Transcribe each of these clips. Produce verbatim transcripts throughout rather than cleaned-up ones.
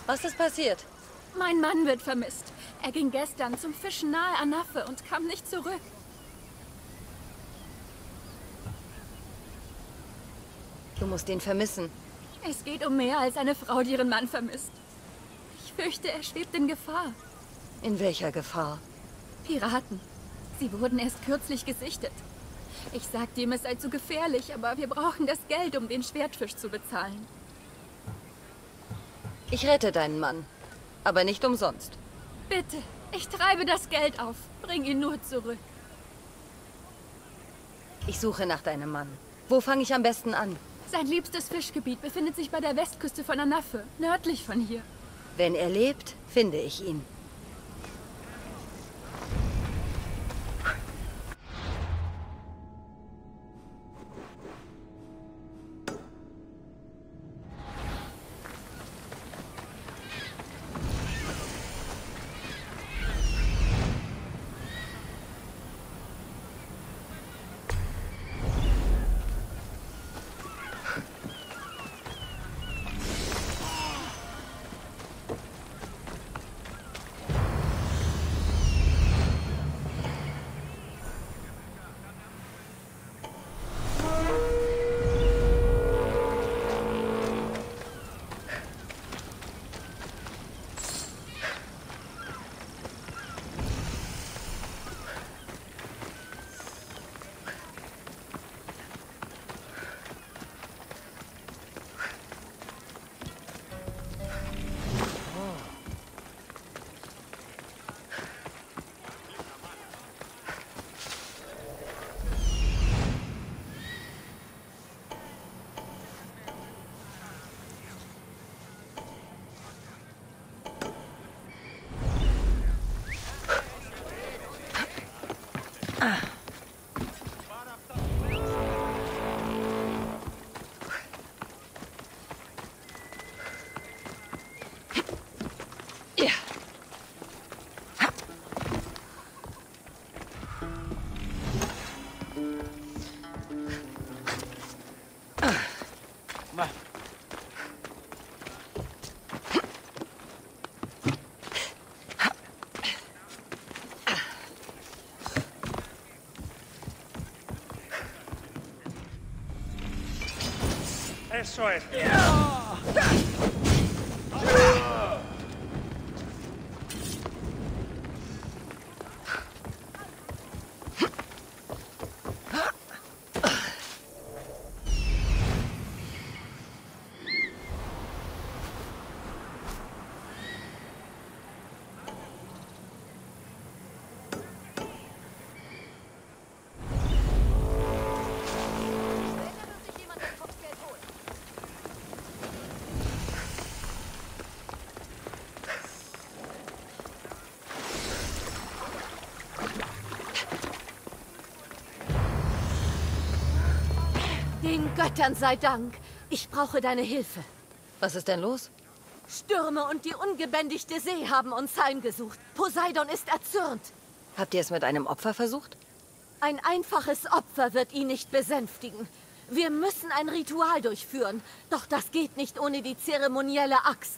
Was ist passiert? Mein Mann wird vermisst. Er ging gestern zum Fischen nahe Anaffe und kam nicht zurück. Du musst ihn vermissen. Es geht um mehr als eine Frau, die ihren Mann vermisst. Ich fürchte, er schwebt in Gefahr. In welcher Gefahr? Piraten. Sie wurden erst kürzlich gesichtet. Ich sagte ihm, es sei zu gefährlich, aber wir brauchen das Geld, um den Schwertfisch zu bezahlen. Ich rette deinen Mann. Aber nicht umsonst. Bitte, ich treibe das Geld auf. Bring ihn nur zurück. Ich suche nach deinem Mann. Wo fange ich am besten an? Sein liebstes Fischgebiet befindet sich bei der Westküste von Anaffe, nördlich von hier. Wenn er lebt, finde ich ihn. Eso es. Den Göttern sei Dank. Ich brauche deine Hilfe. Was ist denn los? Stürme und die ungebändigte See haben uns heimgesucht. Poseidon ist erzürnt. Habt ihr es mit einem Opfer versucht? Ein einfaches Opfer wird ihn nicht besänftigen. Wir müssen ein Ritual durchführen. Doch das geht nicht ohne die zeremonielle Axt.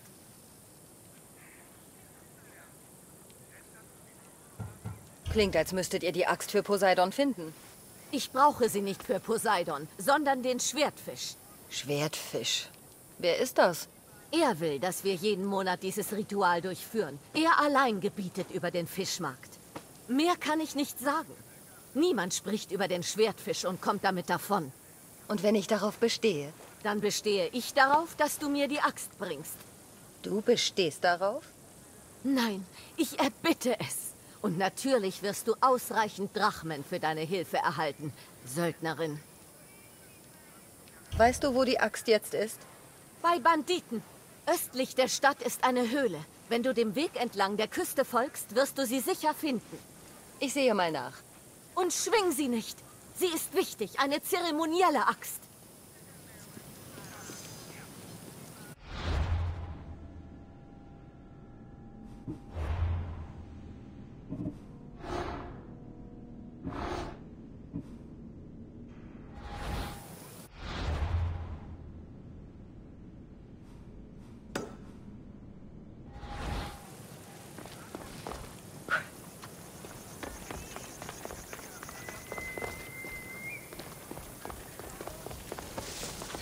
Klingt, als müsstet ihr die Axt für Poseidon finden. Ich brauche sie nicht für Poseidon, sondern den Schwertfisch. Schwertfisch. Wer ist das? Er will, dass wir jeden Monat dieses Ritual durchführen. Er allein gebietet über den Fischmarkt. Mehr kann ich nicht sagen. Niemand spricht über den Schwertfisch und kommt damit davon. Und wenn ich darauf bestehe? Dann bestehe ich darauf, dass du mir die Axt bringst. Du bestehst darauf? Nein, ich erbitte es. Und natürlich wirst du ausreichend Drachmen für deine Hilfe erhalten, Söldnerin. Weißt du, wo die Axt jetzt ist? Bei Banditen. Östlich der Stadt ist eine Höhle. Wenn du dem Weg entlang der Küste folgst, wirst du sie sicher finden. Ich sehe mal nach. Und schwing sie nicht. Sie ist wichtig, eine zeremonielle Axt.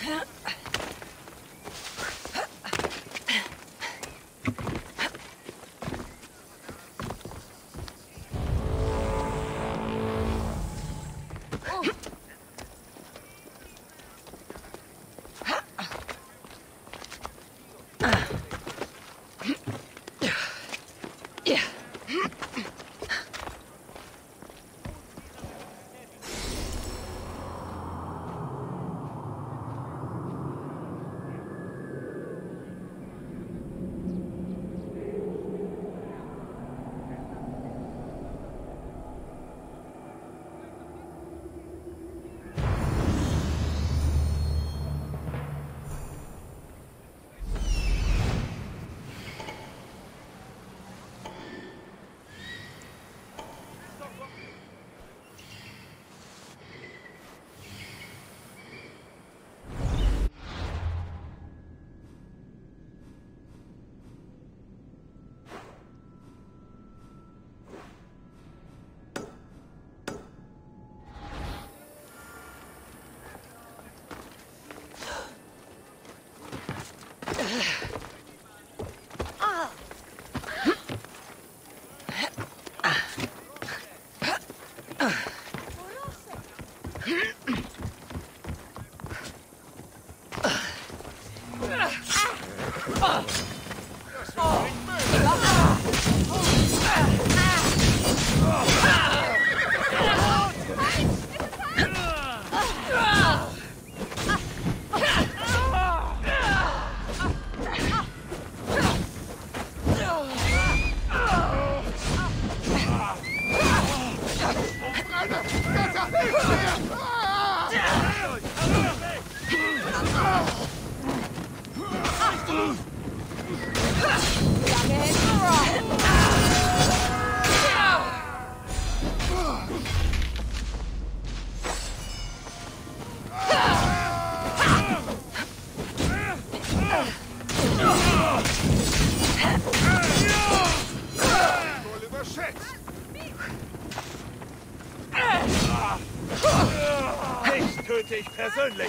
Dich töte ich persönlich.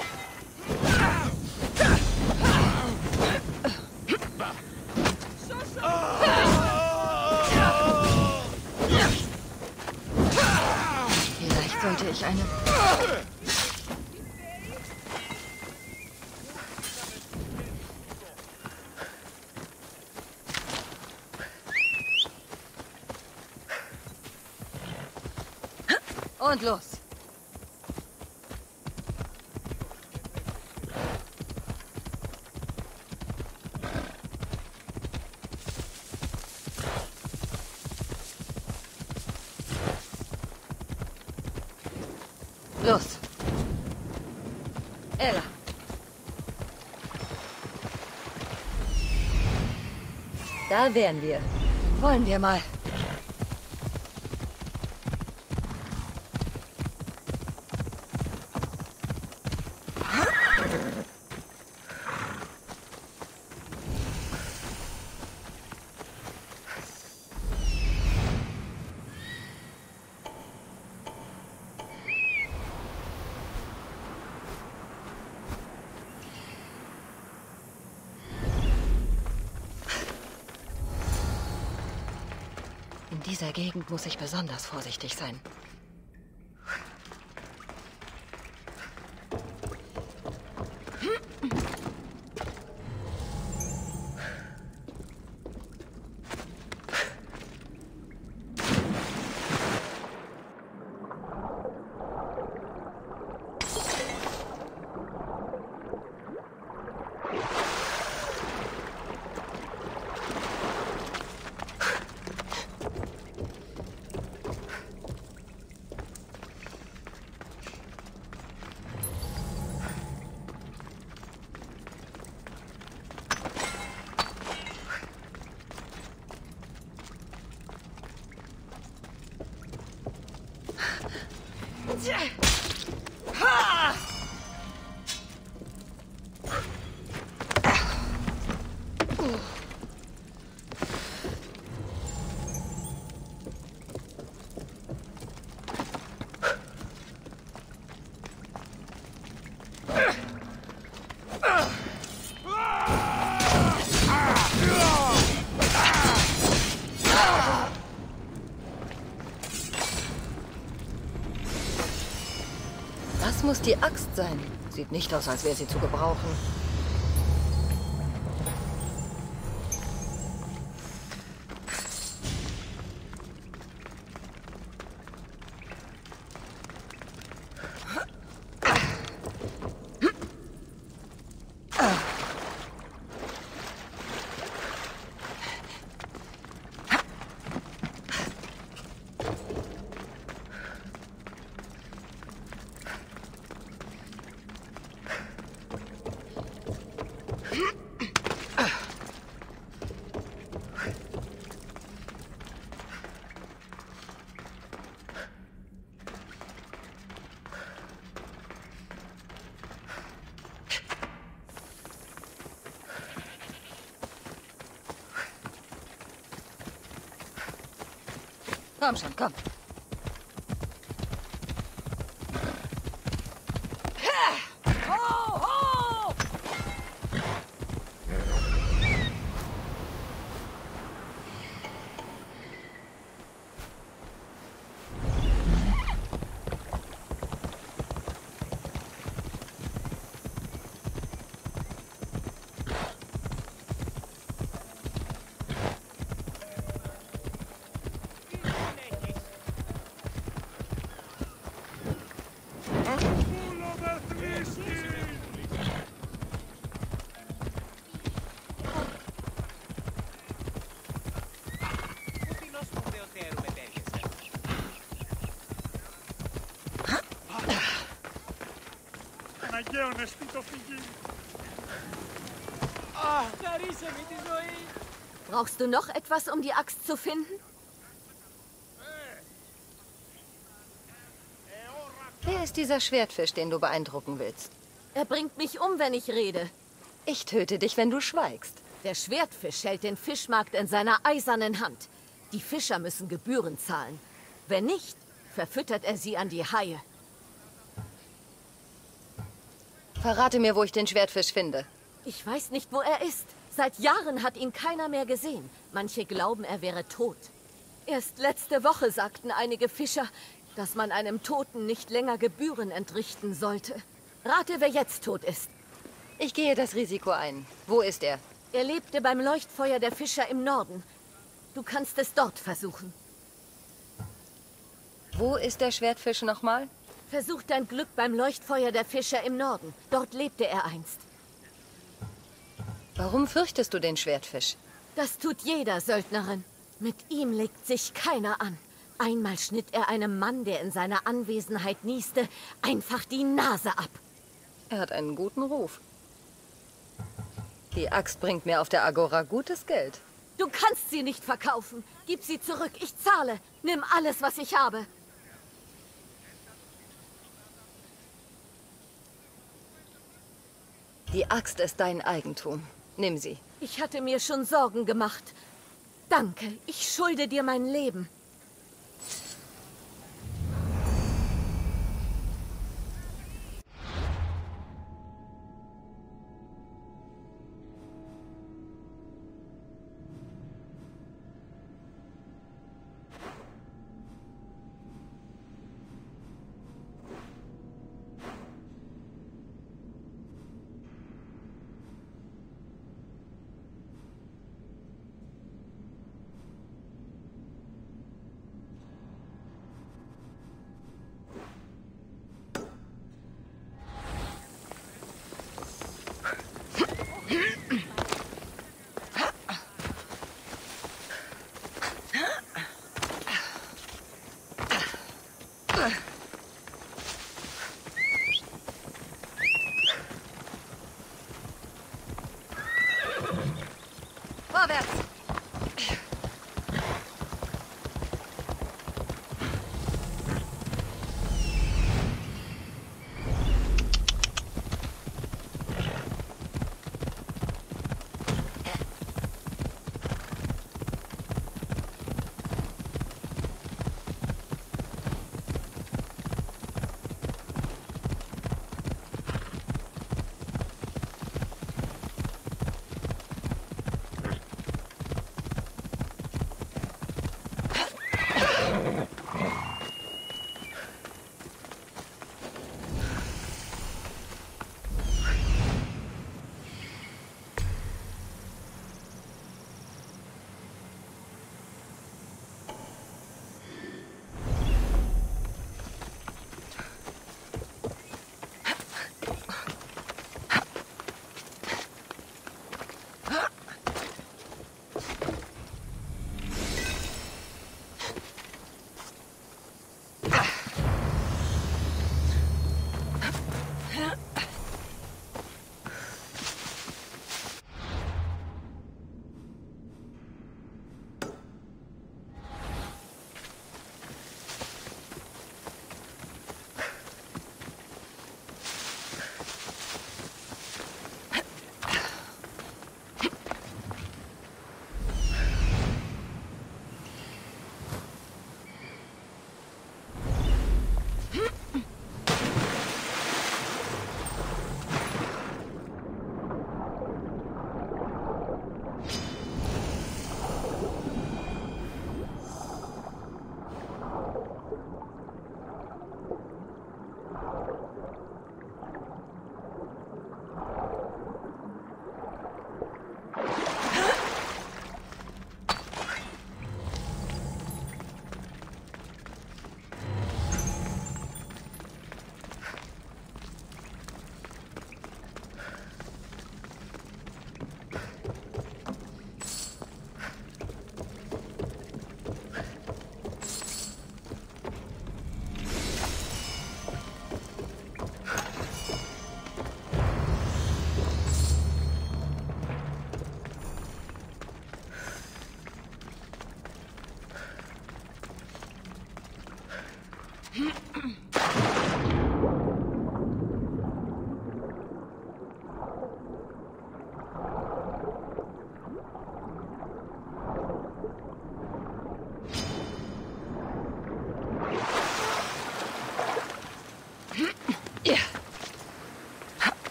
Vielleicht sollte ich eine... Und los. Los. Ella. Da wären wir. Wollen wir mal. In dieser Gegend muss ich besonders vorsichtig sein. muss die Axt sein. Sieht nicht aus, als wäre sie zu gebrauchen. Komm schon, komm. Brauchst du noch etwas, um die Axt zu finden? Wer ist dieser Schwertfisch, den du beeindrucken willst? Er bringt mich um, wenn ich rede. Ich töte dich, wenn du schweigst. Der Schwertfisch hält den Fischmarkt in seiner eisernen Hand. Die Fischer müssen Gebühren zahlen. Wenn nicht, verfüttert er sie an die Haie. Verrate mir, wo ich den Schwertfisch finde. Ich weiß nicht, wo er ist. Seit Jahren hat ihn keiner mehr gesehen. Manche glauben, er wäre tot. Erst letzte Woche sagten einige Fischer, dass man einem Toten nicht länger Gebühren entrichten sollte. Rate, wer jetzt tot ist. Ich gehe das Risiko ein. Wo ist er? Er lebte beim Leuchtfeuer der Fischer im Norden. Du kannst es dort versuchen. Wo ist der Schwertfisch nochmal? Versuch dein Glück beim Leuchtfeuer der Fischer im Norden. Dort lebte er einst. Warum fürchtest du den Schwertfisch? Das tut jeder, Söldnerin. Mit ihm legt sich keiner an. Einmal schnitt er einem Mann, der in seiner Anwesenheit nieste, einfach die Nase ab. Er hat einen guten Ruf. Die Axt bringt mir auf der Agora gutes Geld. Du kannst sie nicht verkaufen. Gib sie zurück, ich zahle. Nimm alles, was ich habe. Die Axt ist dein Eigentum. Nimm sie. Ich hatte mir schon Sorgen gemacht. Danke, ich schulde dir mein Leben. Vorwärts!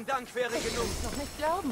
Dank wäre Ich genug. kann's noch nicht glauben.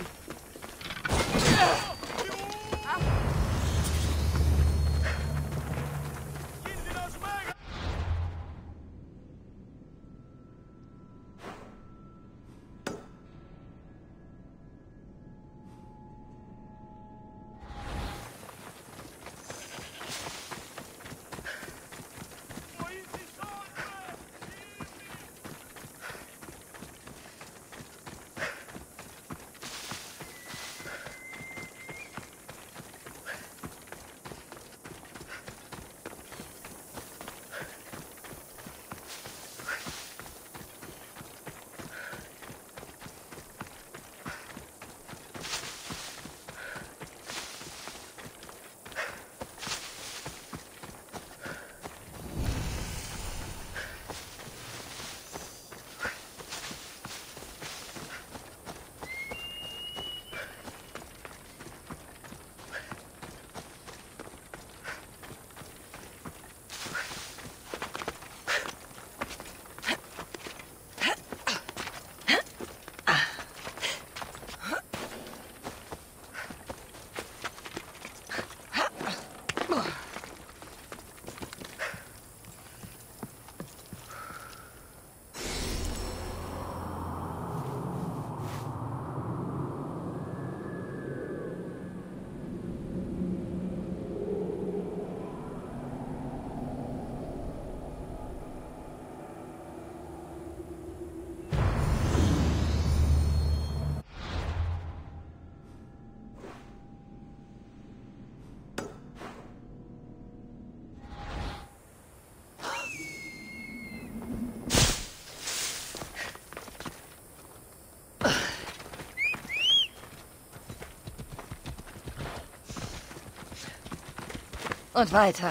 Und weiter.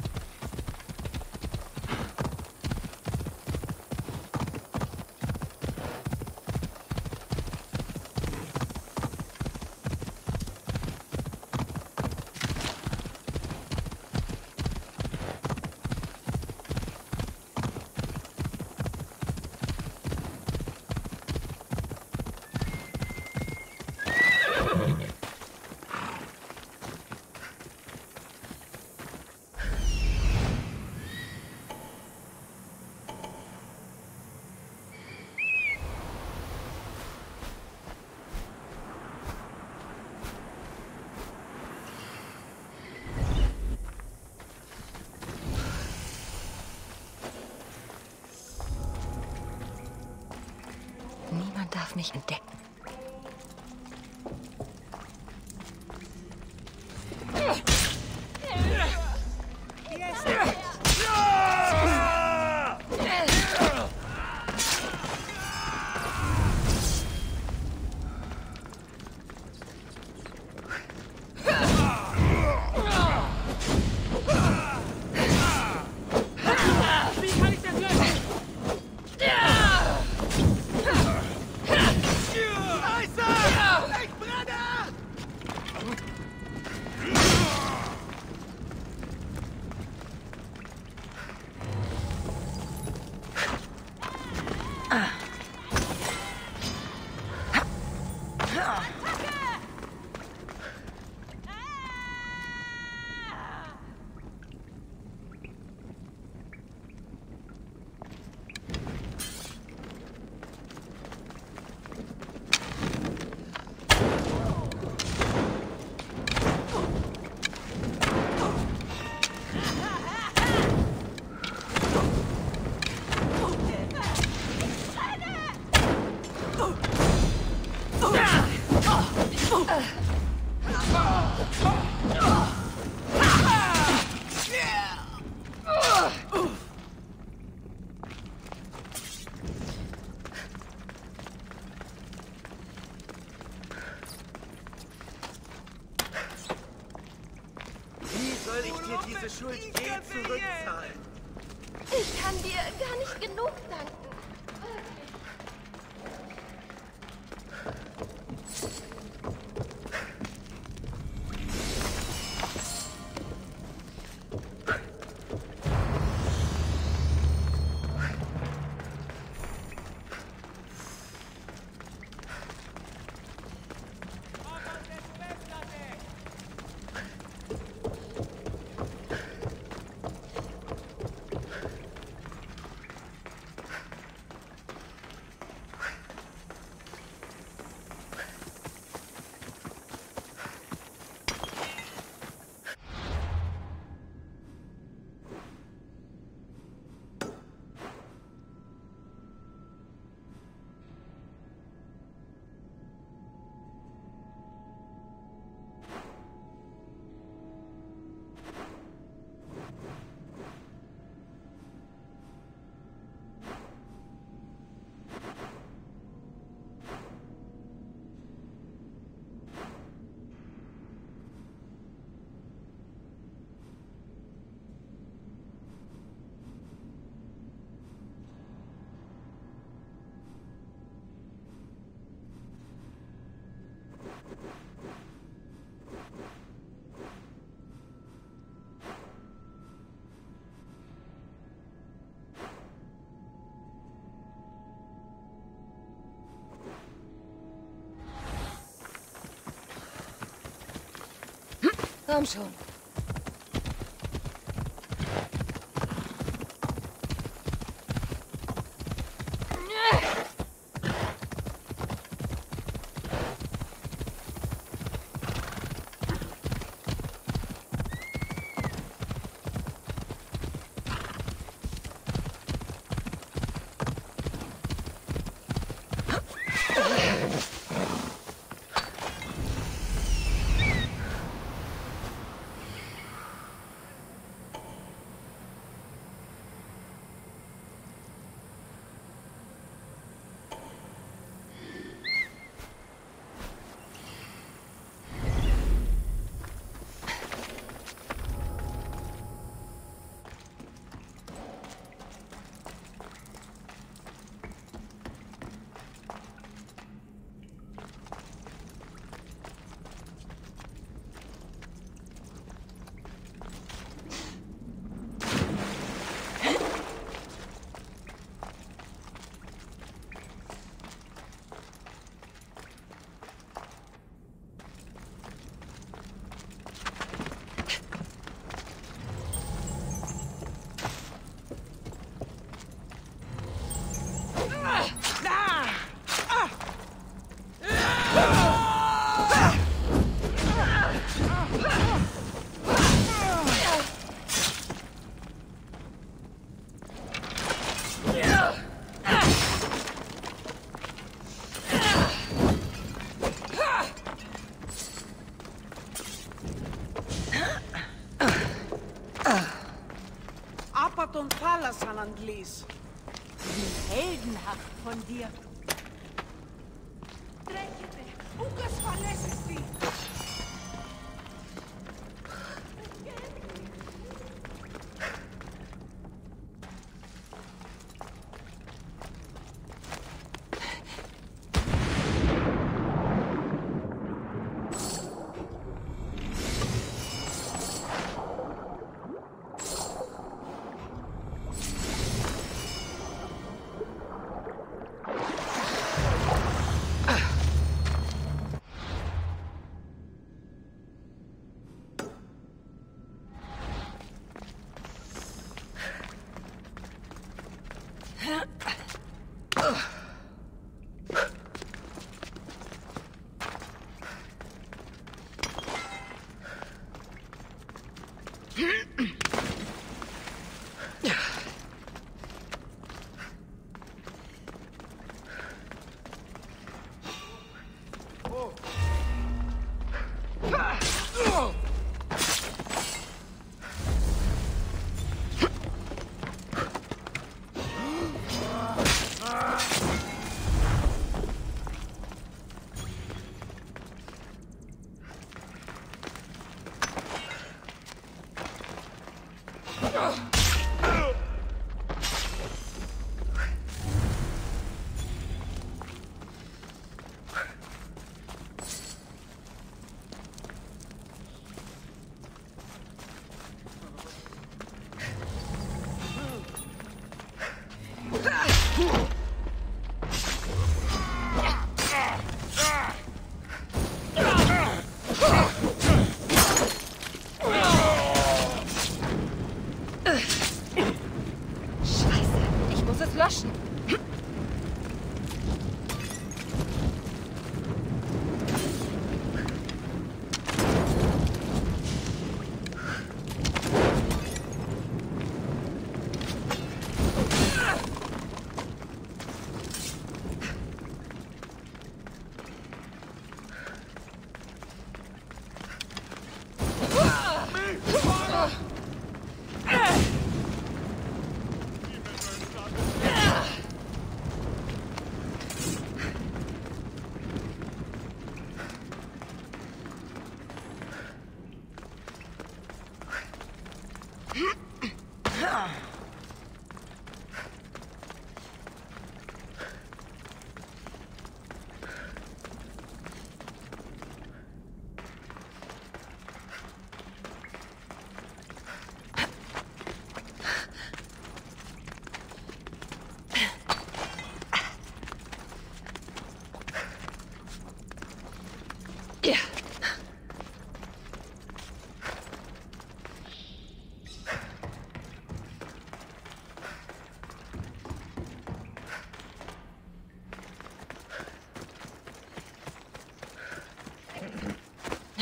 Niemand darf mich entdecken. Soll ich dir diese Schuld je zurückzahlen? Ich kann dir gar nicht genug danken. Komm schon. Apaton Thalasan Anglis. Wie heldenhaft von dir. Τρέχετε, ούκας φαλέσεστη.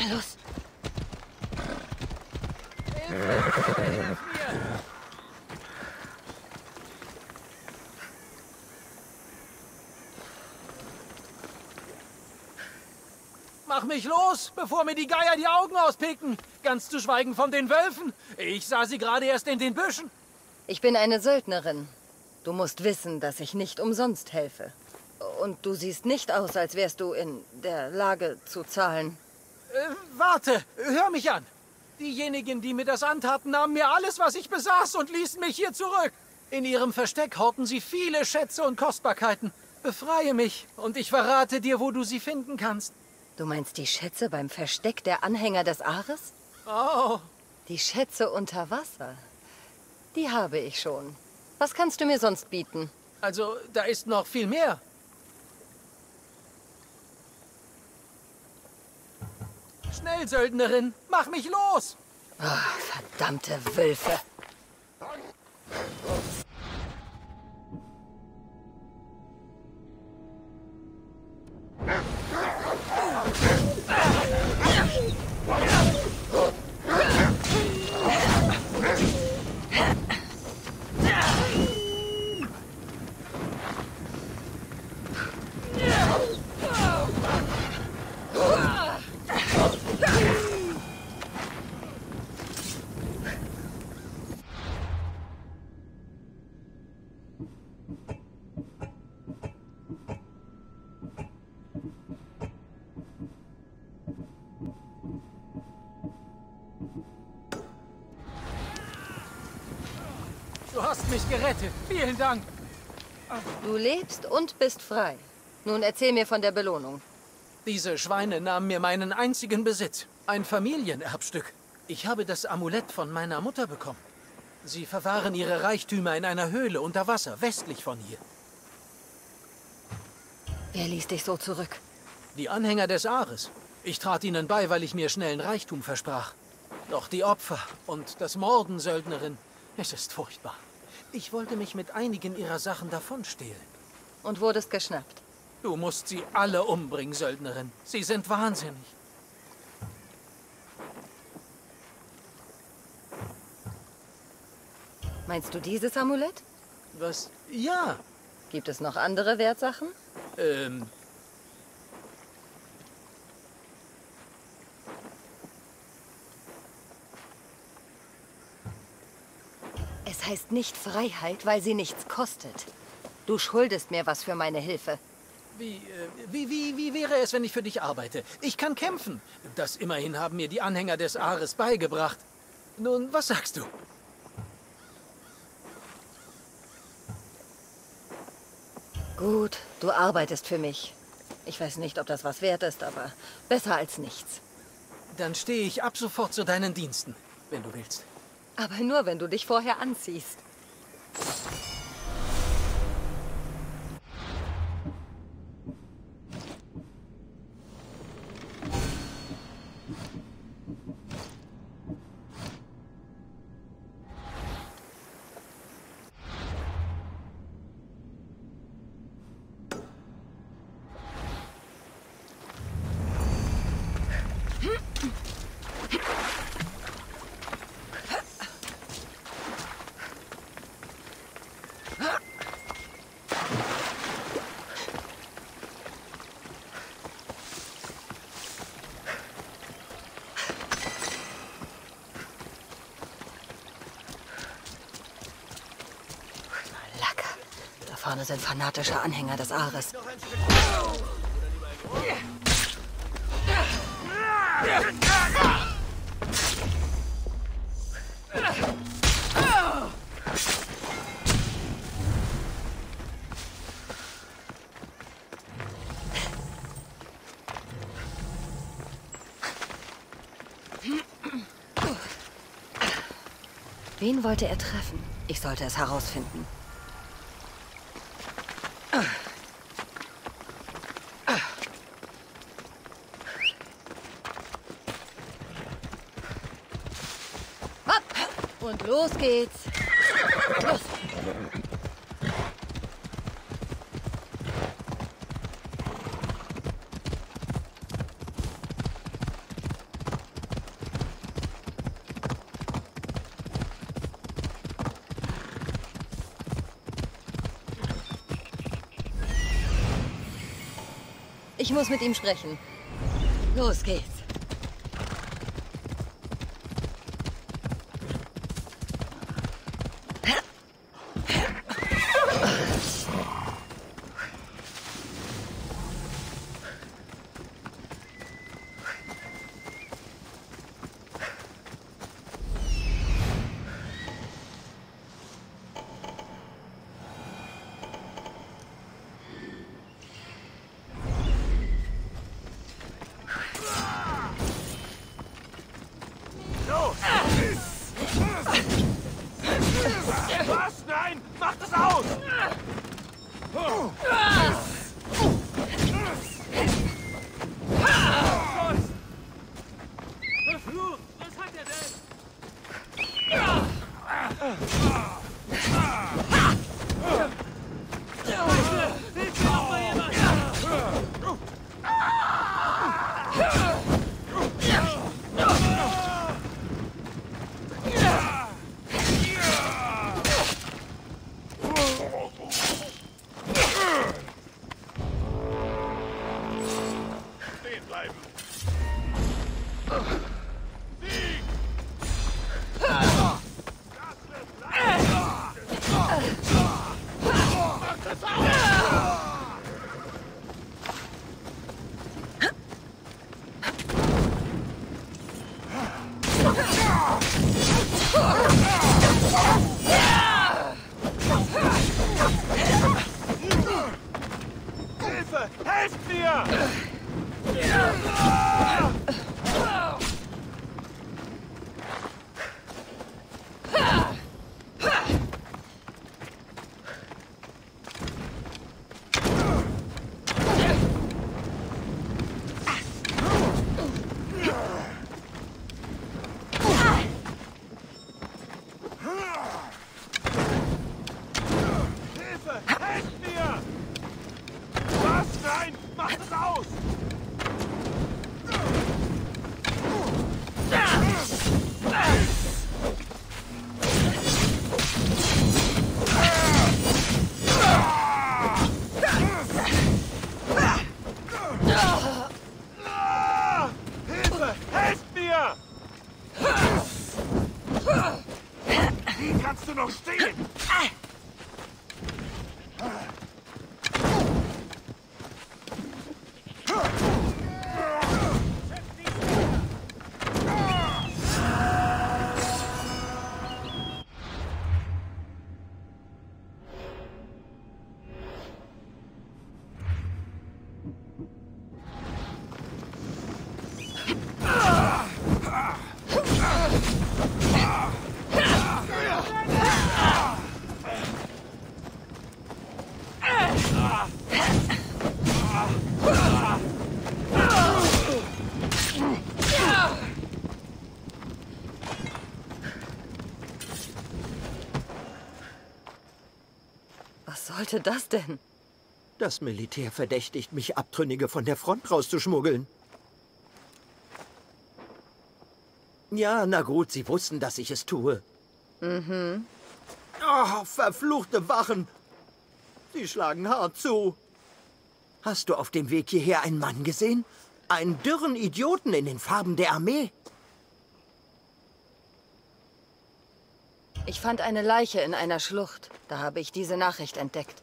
Na los. Mach mich los, bevor mir die Geier die Augen auspicken. Ganz zu schweigen von den Wölfen. Ich sah sie gerade erst in den Büschen. Ich bin eine Söldnerin. Du musst wissen, dass ich nicht umsonst helfe. Und du siehst nicht aus, als wärst du in der Lage zu zahlen. Äh, warte, hör mich an. Diejenigen, die mir das antaten, nahmen mir alles, was ich besaß und ließen mich hier zurück. In ihrem Versteck horten sie viele Schätze und Kostbarkeiten. Befreie mich und ich verrate dir, wo du sie finden kannst. Du meinst die Schätze beim Versteck der Anhänger des Ares? Oh. Die Schätze unter Wasser. Die habe ich schon. Was kannst du mir sonst bieten? Also, da ist noch viel mehr. Schnell, Söldnerin, mach mich los! Oh, verdammte Wölfe. Du hast mich gerettet. Vielen Dank. Du lebst und bist frei. Nun erzähl mir von der Belohnung. Diese Schweine nahmen mir meinen einzigen Besitz. Ein Familienerbstück. Ich habe das Amulett von meiner Mutter bekommen. Sie verwahren ihre Reichtümer in einer Höhle unter Wasser, westlich von hier. Wer ließ dich so zurück? Die Anhänger des Ares. Ich trat ihnen bei, weil ich mir schnellen Reichtum versprach. Doch die Opfer und das Morden, Söldnerin, es ist furchtbar. Ich wollte mich mit einigen ihrer Sachen davonstehlen. Und wurdest geschnappt. Du musst sie alle umbringen, Söldnerin. Sie sind wahnsinnig. Meinst du dieses Amulett? Was? Ja. Gibt es noch andere Wertsachen? Ähm... Es heißt nicht Freiheit, weil sie nichts kostet. Du schuldest mir was für meine Hilfe. Wie, äh, wie, wie, wie wäre es, wenn ich für dich arbeite? Ich kann kämpfen. Das immerhin haben mir die Anhänger des Ares beigebracht. Nun, was sagst du? Gut, du arbeitest für mich. Ich weiß nicht, ob das was wert ist, aber besser als nichts. Dann stehe ich ab sofort zu deinen Diensten, wenn du willst. Aber nur, wenn du dich vorher anziehst. Da vorne sind fanatische Anhänger des Ares. Wen wollte er treffen? Ich sollte es herausfinden. Und los geht's. Los. Ich muss mit ihm sprechen. Los geht's. Was? Nein! Macht es aus! Verflucht! Was hat er denn? Hilf mir doch mal jemand! Stehen bleiben! Hilfe! Helft mir! Hilfe! Helft mir! Was? Nein! Macht es aus! Ah! Hilfe! Helft mir! Wie kannst du noch stehen? Was sollte das denn? Das Militär verdächtigt mich, Abtrünnige von der Front rauszuschmuggeln. Ja, na gut, sie wussten, dass ich es tue. Mhm. Oh, verfluchte Wachen! Sie schlagen hart zu. Hast du auf dem Weg hierher einen Mann gesehen? Einen dürren Idioten in den Farben der Armee? Ich fand eine Leiche in einer Schlucht. Da habe ich diese Nachricht entdeckt.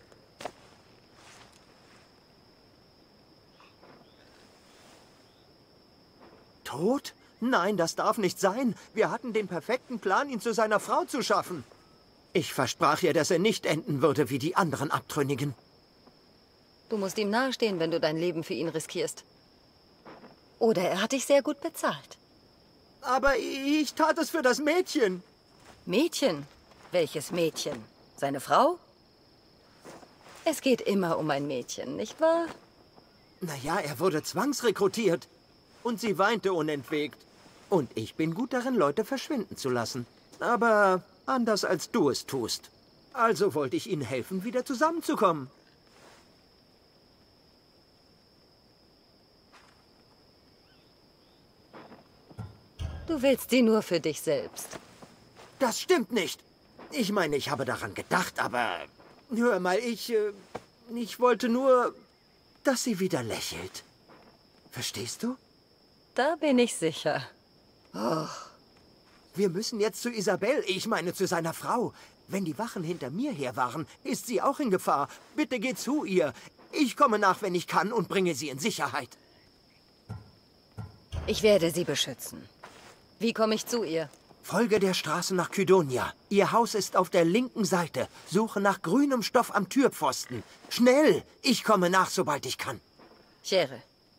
Tot? Nein, das darf nicht sein. Wir hatten den perfekten Plan, ihn zu seiner Frau zu schaffen. Ich versprach ihr, dass er nicht enden würde wie die anderen Abtrünnigen. Du musst ihm nahestehen, wenn du dein Leben für ihn riskierst. Oder er hat dich sehr gut bezahlt. Aber ich tat es für das Mädchen. Mädchen? Welches Mädchen? Seine Frau? Es geht immer um ein Mädchen, nicht wahr? Naja, er wurde zwangsrekrutiert. Und sie weinte unentwegt. Und ich bin gut darin, Leute verschwinden zu lassen. Aber anders als du es tust. Also wollte ich ihnen helfen, wieder zusammenzukommen. Du willst sie nur für dich selbst. Das stimmt nicht. Ich meine, ich habe daran gedacht, aber... Hör mal, ich... Äh, ich wollte nur, dass sie wieder lächelt. Verstehst du? Da bin ich sicher. Oh. Wir müssen jetzt zu Isabel, ich meine zu seiner Frau. Wenn die Wachen hinter mir her waren, ist sie auch in Gefahr. Bitte geh zu ihr. Ich komme nach, wenn ich kann, und bringe sie in Sicherheit. Ich werde sie beschützen. Wie komme ich zu ihr? Folge der Straße nach Kydonia. Ihr Haus ist auf der linken Seite. Suche nach grünem Stoff am Türpfosten. Schnell! Ich komme nach, sobald ich kann. Schere.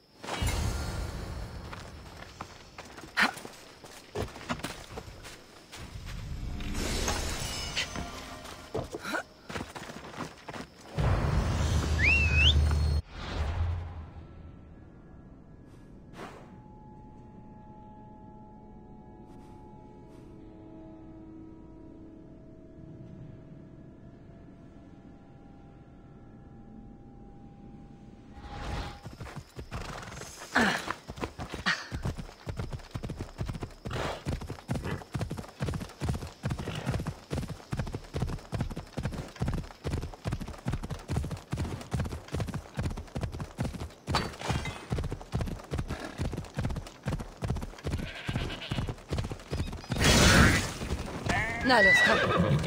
Na los, komm.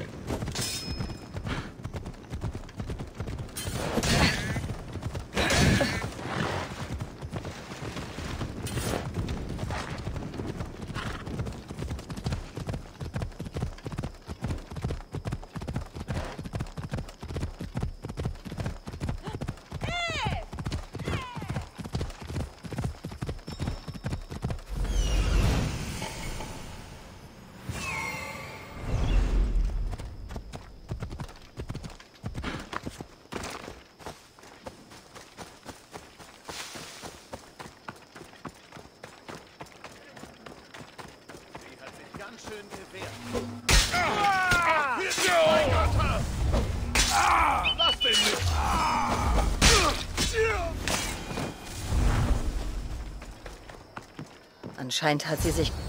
Anscheinend hat sie sich...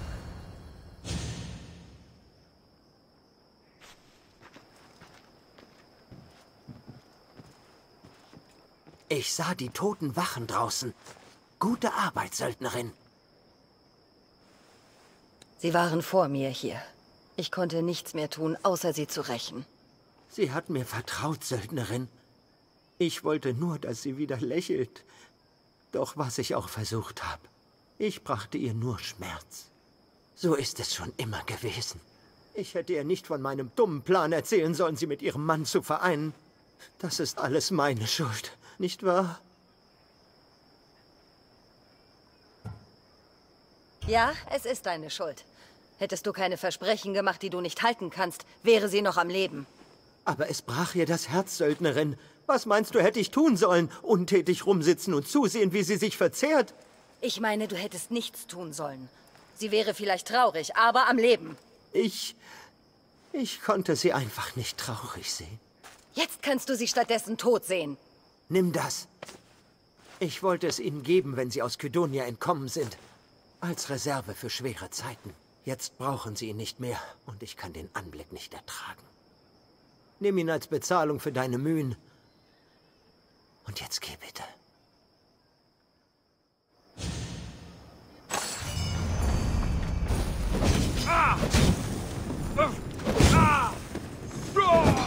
Ich sah die toten Wachen draußen. Gute Arbeit, Söldnerin. Sie waren vor mir hier. Ich konnte nichts mehr tun, außer sie zu rächen. Sie hat mir vertraut, Söldnerin. Ich wollte nur, dass sie wieder lächelt. Doch was ich auch versucht habe. Ich brachte ihr nur Schmerz. So ist es schon immer gewesen. Ich hätte ihr nicht von meinem dummen Plan erzählen sollen, sie mit ihrem Mann zu vereinen. Das ist alles meine Schuld, nicht wahr? Ja, es ist deine Schuld. Hättest du keine Versprechen gemacht, die du nicht halten kannst, wäre sie noch am Leben. Aber es brach ihr das Herz, Söldnerin. Was meinst du, hätte ich tun sollen? Untätig rumsitzen und zusehen, wie sie sich verzehrt? Ich meine, du hättest nichts tun sollen. Sie wäre vielleicht traurig, aber am Leben. Ich... Ich konnte sie einfach nicht traurig sehen. Jetzt kannst du sie stattdessen tot sehen. Nimm das. Ich wollte es ihnen geben, wenn sie aus Kydonia entkommen sind. Als Reserve für schwere Zeiten. Jetzt brauchen sie ihn nicht mehr und ich kann den Anblick nicht ertragen. Nimm ihn als Bezahlung für deine Mühen. Und jetzt geh bitte. Ah! Ah! Ah!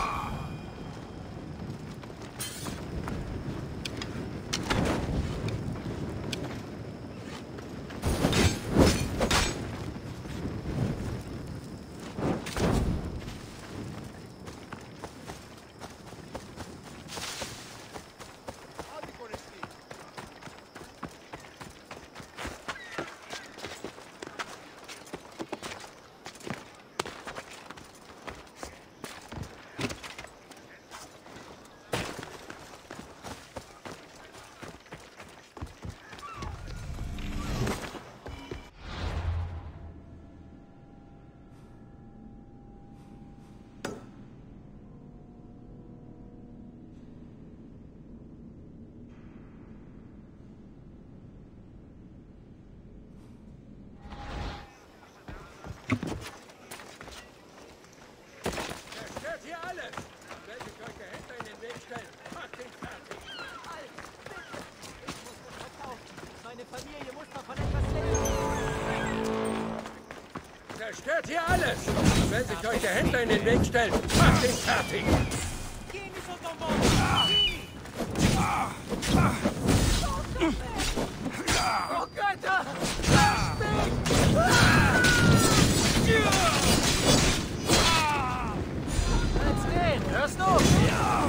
Zerstört hier alles! Wenn sich euch der Händler in den Weg stellt, macht ihn fertig! Oh Götter! Lasst mich! Bleib stehen, hörst du? Ja!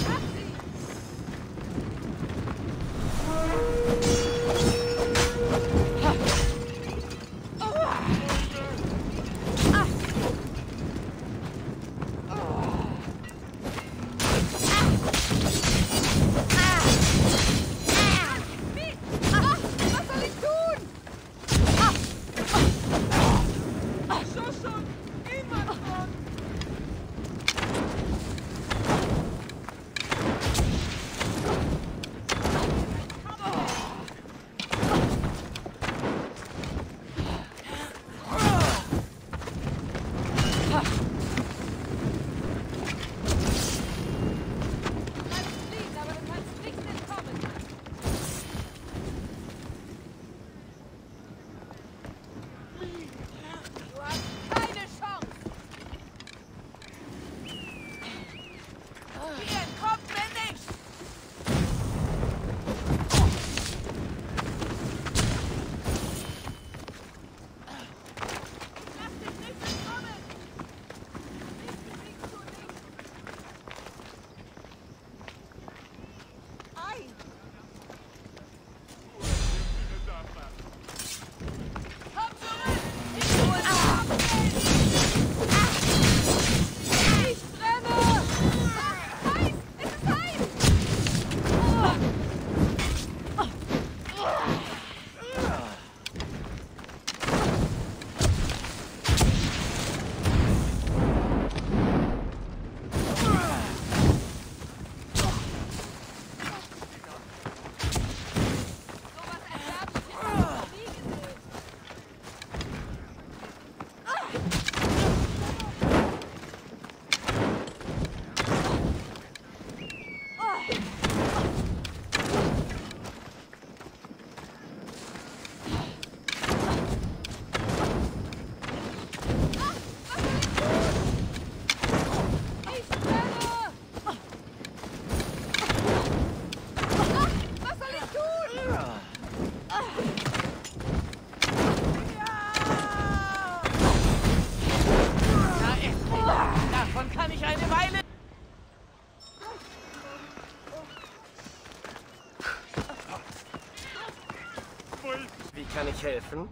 Wie kann ich helfen?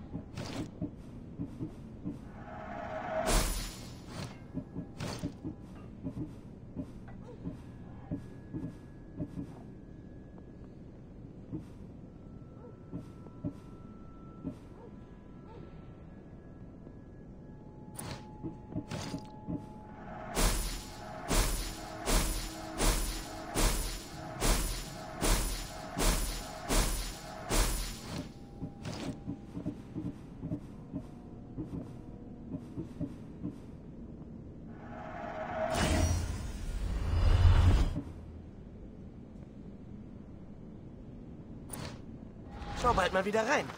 Schau bald mal wieder rein.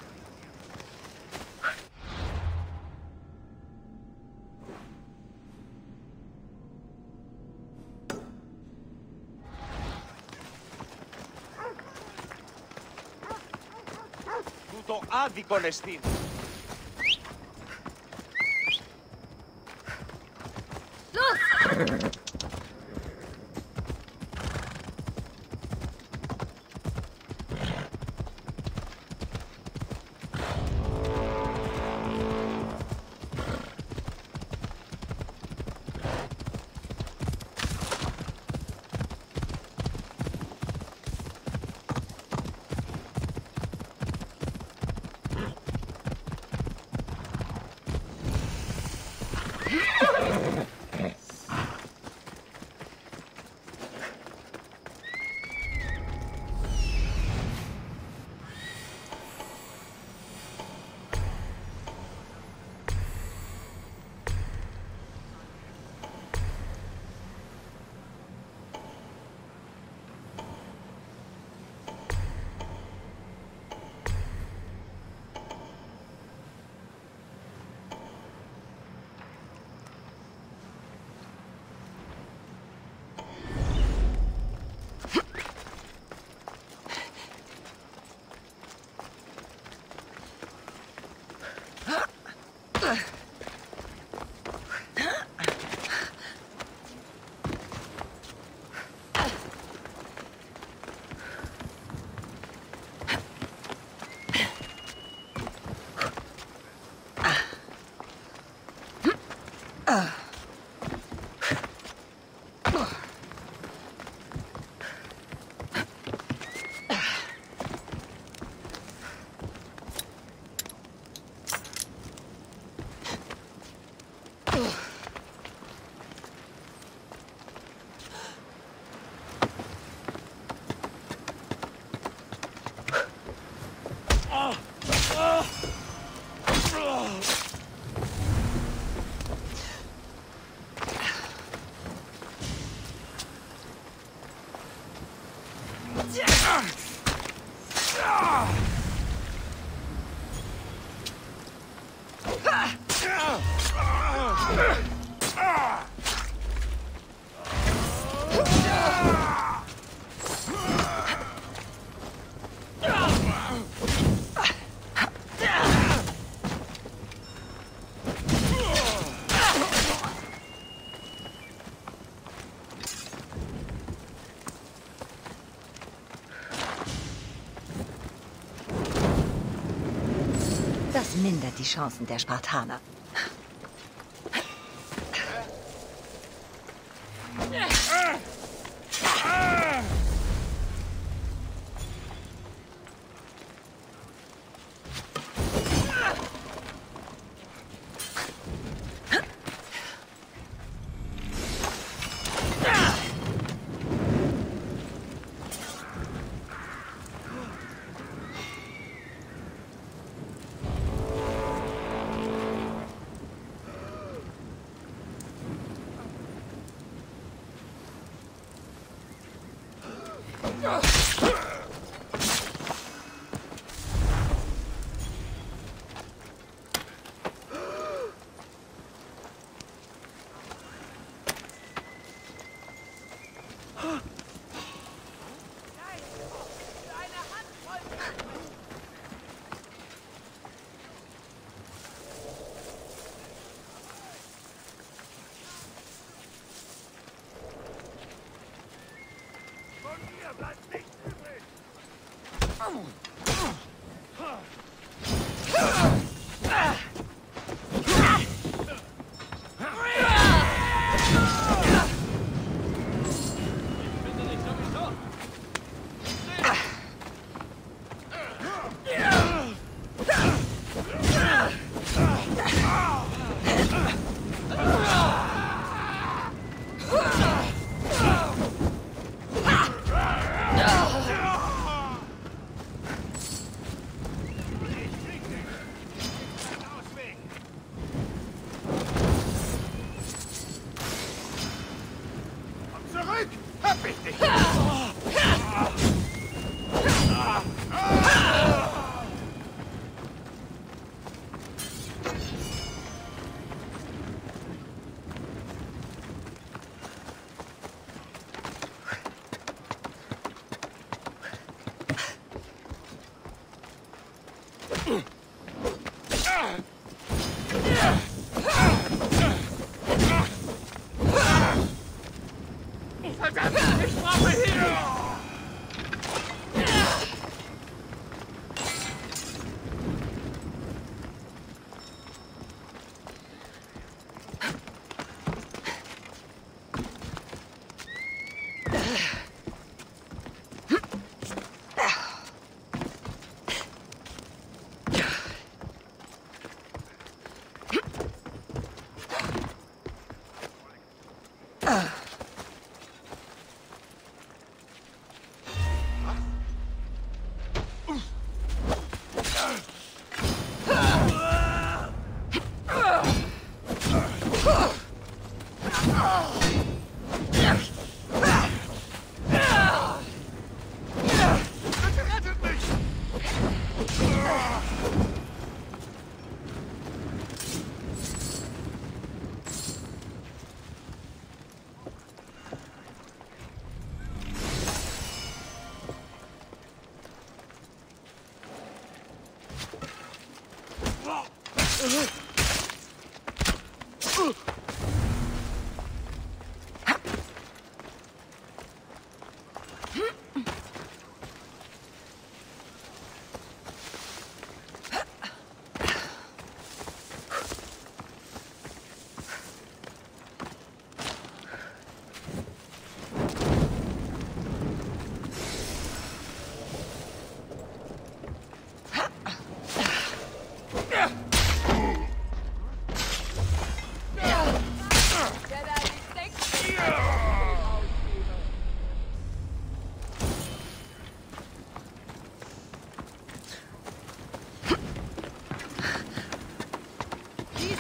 Tutto άδικο εστίν. Los! Das mindert die Chancen der Spartaner.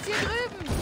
hier drüben!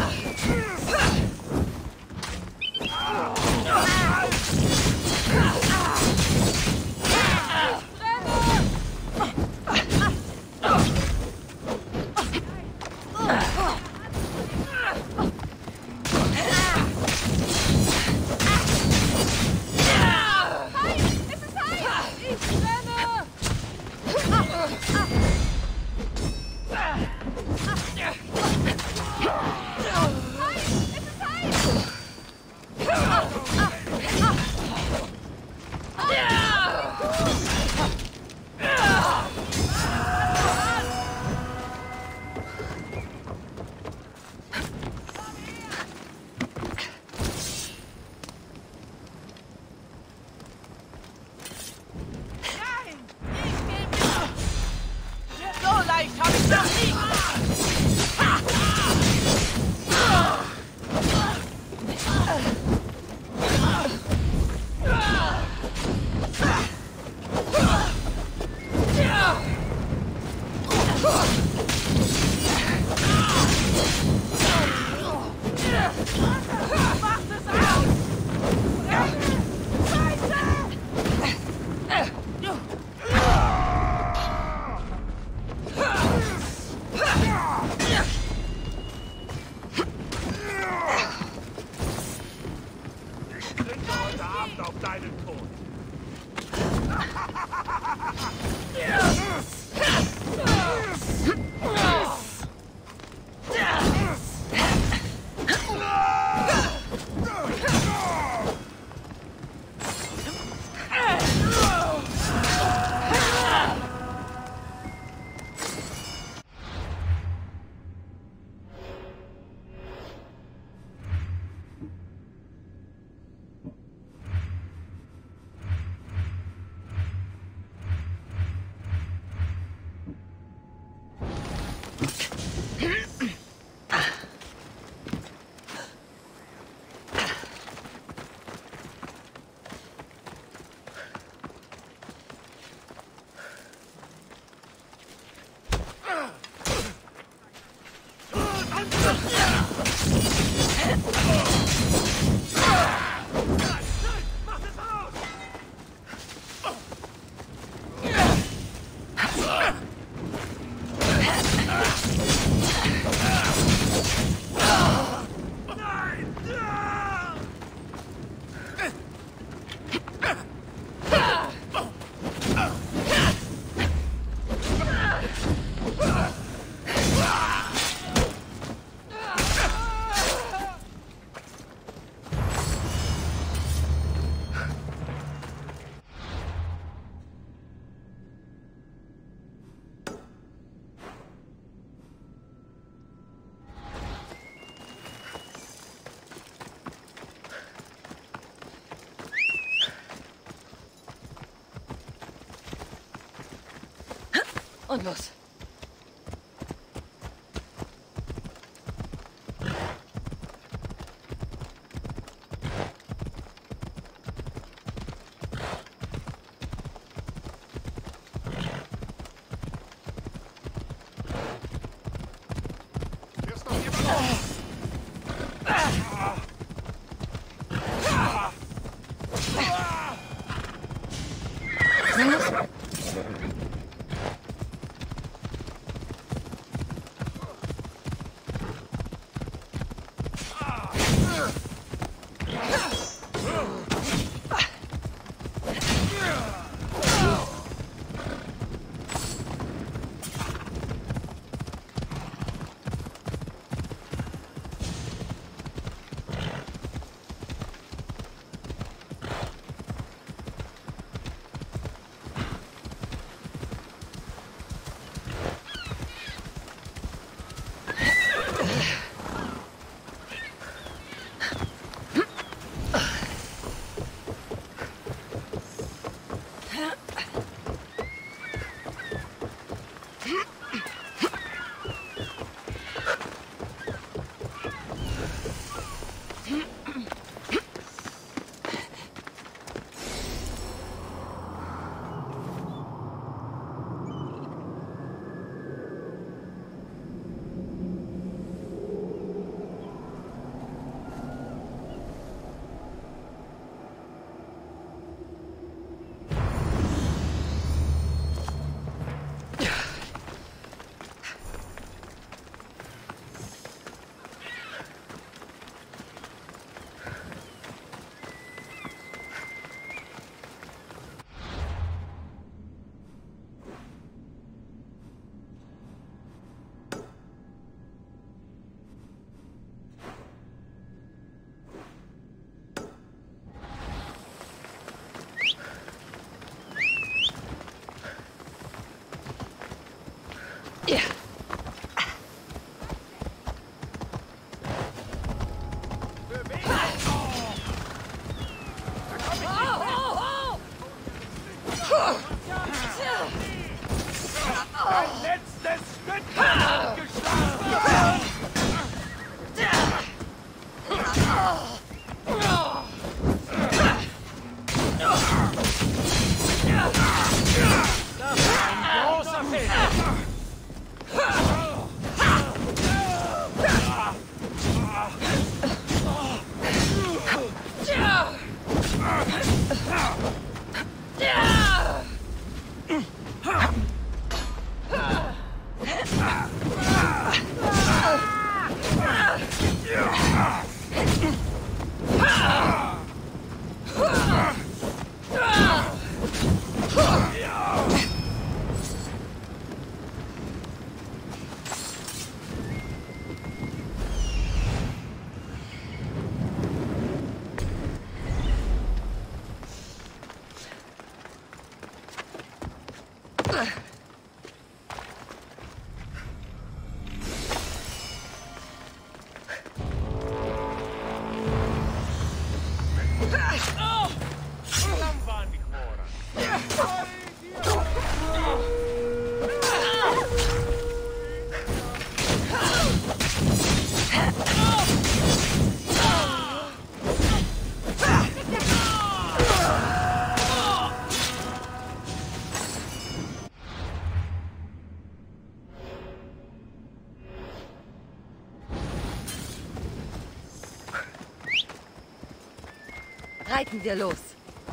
Und los. Reiten wir los.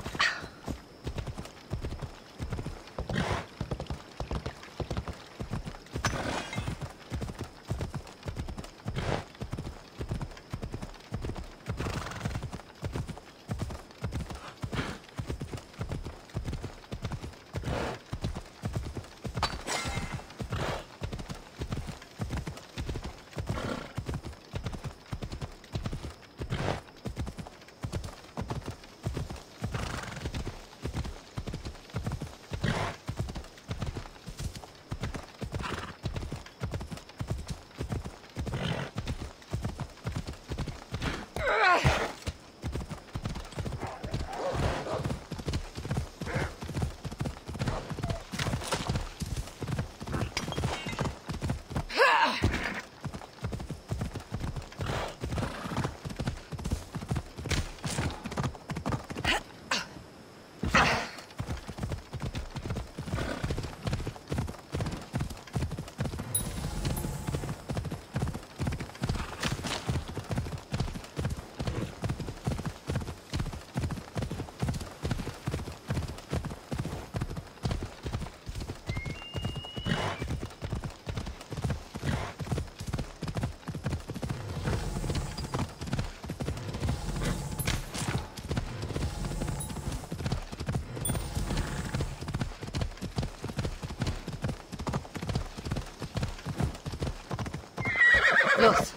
Los!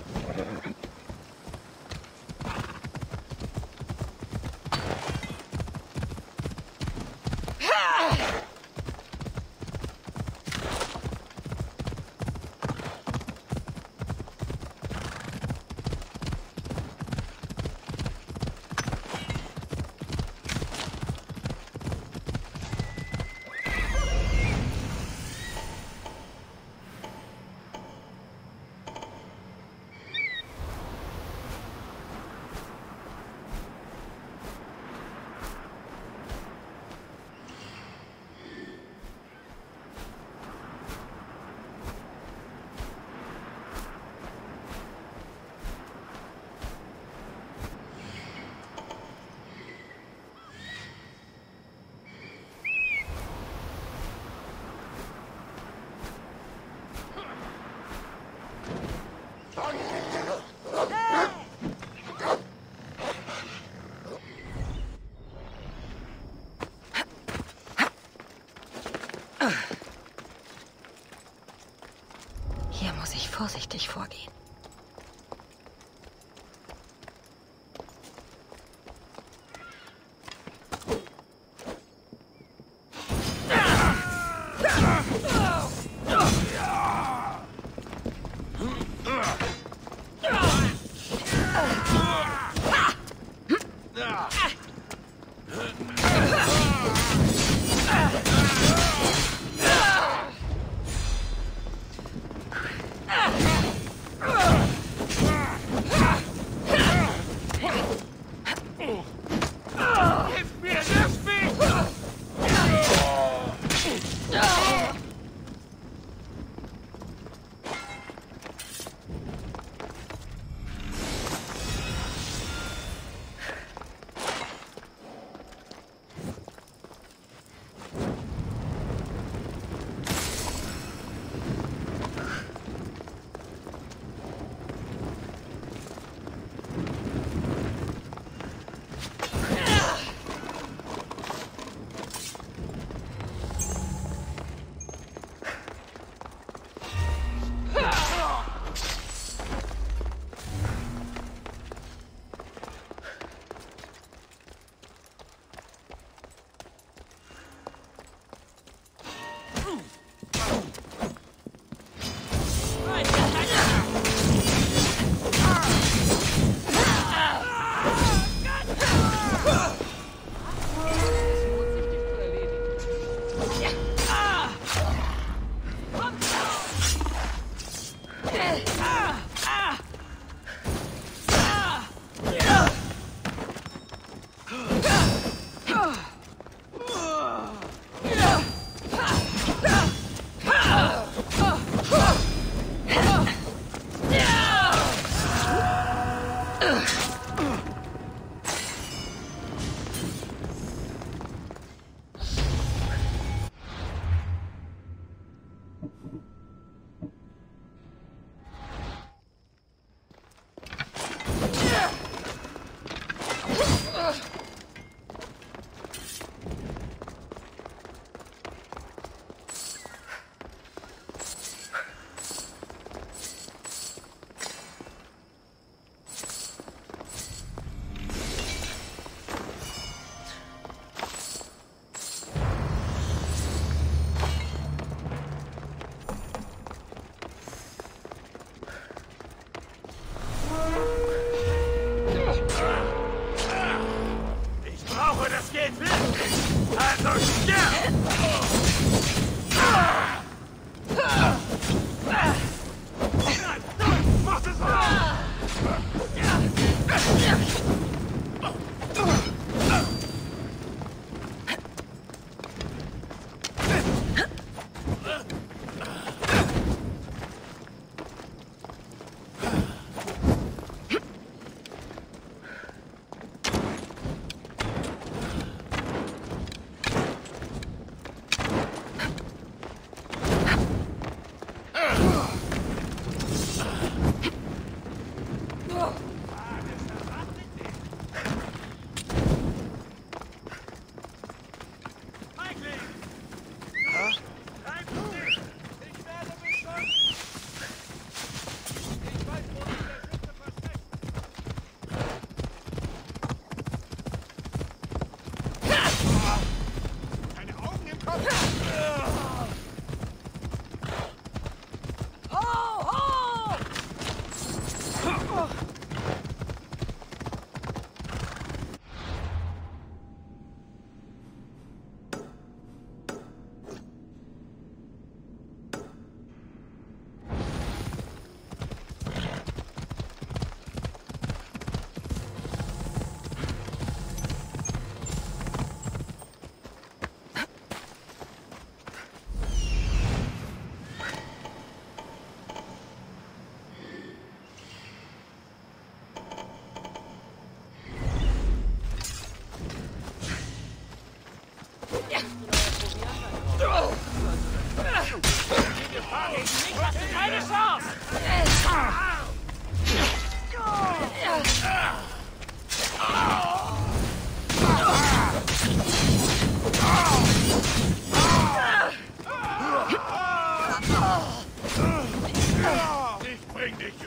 Hier muss ich vorsichtig vorgehen.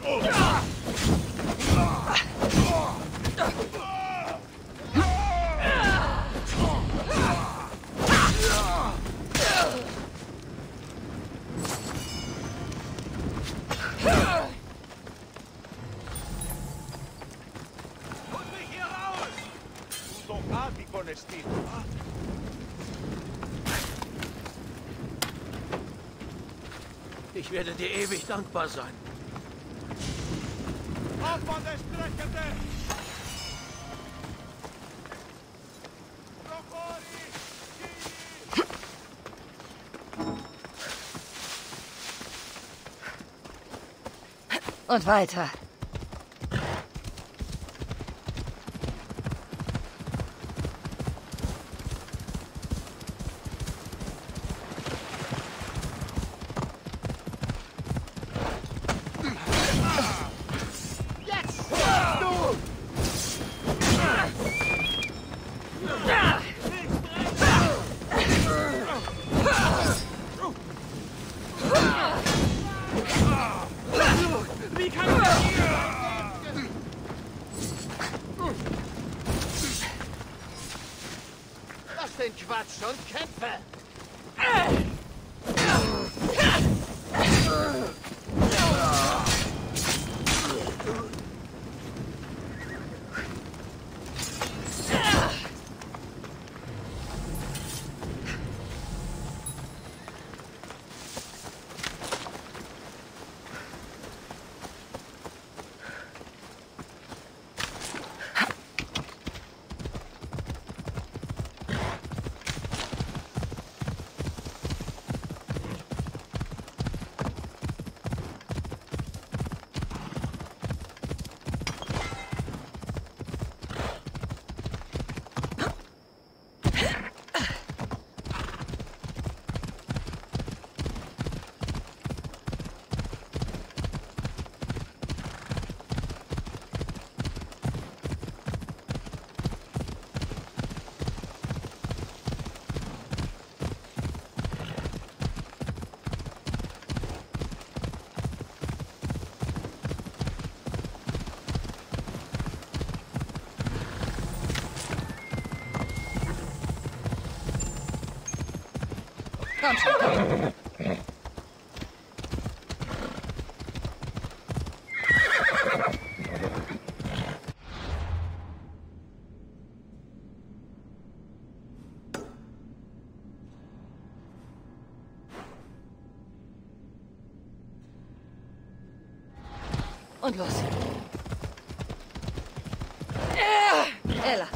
Ich werde dir ewig dankbar sein. Auf von der Strecke! Und weiter. Den Quatsch und kämpfe! Komm schon, komm. Und los. Ella.